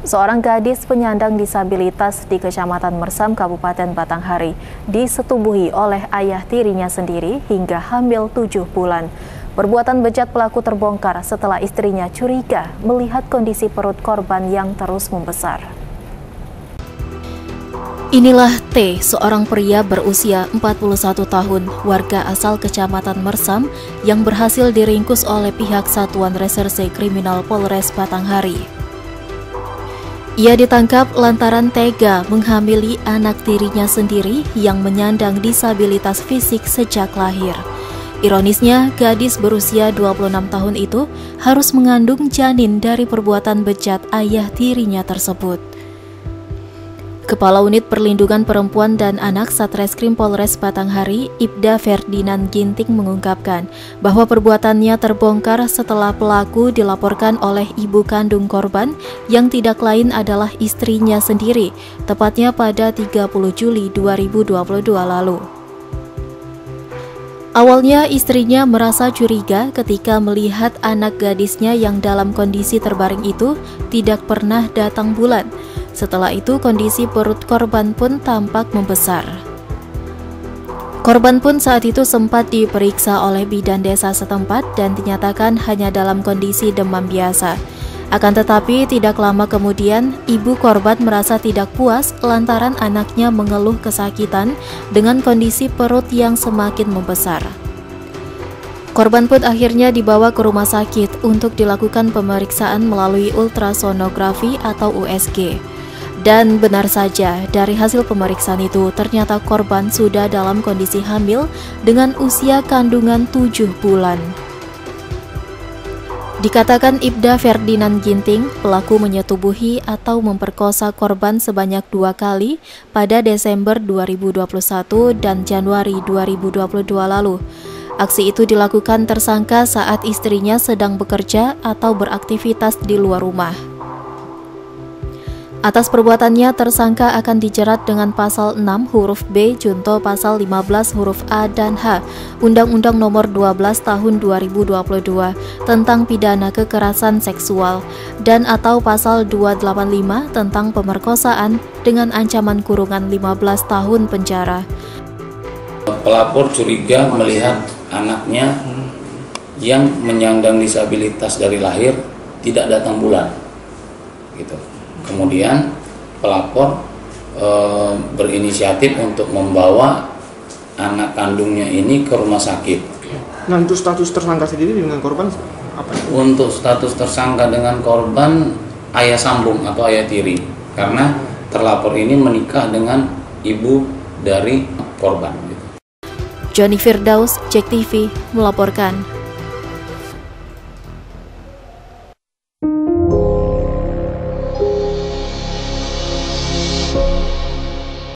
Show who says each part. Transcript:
Speaker 1: Seorang gadis penyandang disabilitas di Kecamatan Mersam, Kabupaten Batanghari, disetubuhi oleh ayah tirinya sendiri hingga hamil 7 bulan. Perbuatan bejat pelaku terbongkar setelah istrinya curiga melihat kondisi perut korban yang terus membesar. Inilah T, seorang pria berusia 41 tahun, warga asal Kecamatan Mersam, yang berhasil diringkus oleh pihak Satuan Reserse Kriminal Polres Batanghari. Ia ditangkap lantaran tega menghamili anak tirinya sendiri yang menyandang disabilitas fisik sejak lahir. Ironisnya, gadis berusia 26 tahun itu harus mengandung janin dari perbuatan bejat ayah tirinya tersebut. Kepala Unit Perlindungan Perempuan dan Anak Satreskrim Polres Batanghari, Ibda Ferdinand Ginting mengungkapkan bahwa perbuatannya terbongkar setelah pelaku dilaporkan oleh ibu kandung korban yang tidak lain adalah istrinya sendiri, tepatnya pada 30 Juli 2022 lalu. Awalnya istrinya merasa curiga ketika melihat anak gadisnya yang dalam kondisi terbaring itu tidak pernah datang bulan. Setelah itu kondisi perut korban pun tampak membesar. Korban pun saat itu sempat diperiksa oleh bidan desa setempat dan dinyatakan hanya dalam kondisi demam biasa. Akan tetapi tidak lama kemudian ibu korban merasa tidak puas lantaran anaknya mengeluh kesakitan dengan kondisi perut yang semakin membesar. Korban pun akhirnya dibawa ke rumah sakit untuk dilakukan pemeriksaan melalui ultrasonografi atau USG. Dan benar saja, dari hasil pemeriksaan itu ternyata korban sudah dalam kondisi hamil dengan usia kandungan 7 bulan. Dikatakan Ibda Ferdinand Ginting, pelaku menyetubuhi atau memperkosa korban sebanyak 2 kali pada Desember 2021 dan Januari 2022 lalu. Aksi itu dilakukan tersangka saat istrinya sedang bekerja atau beraktivitas di luar rumah. Atas perbuatannya, tersangka akan dijerat dengan pasal 6 huruf B junto pasal 15 huruf A dan H Undang-Undang Nomor 12 Tahun 2022 tentang pidana kekerasan seksual dan atau pasal 285 tentang pemerkosaan dengan ancaman kurungan 15 tahun penjara.
Speaker 2: Pelapor curiga melihat anaknya yang menyandang disabilitas dari lahir tidak datang bulan, gitu. Kemudian pelapor berinisiatif untuk membawa anak kandungnya ini ke rumah sakit.
Speaker 3: Nah, untuk status tersangka sendiri dengan korban apa?
Speaker 2: Untuk status tersangka dengan korban ayah sambung atau ayah tiri, karena terlapor ini menikah dengan ibu dari korban.
Speaker 1: Johnny Firdaus, JEK TV melaporkan.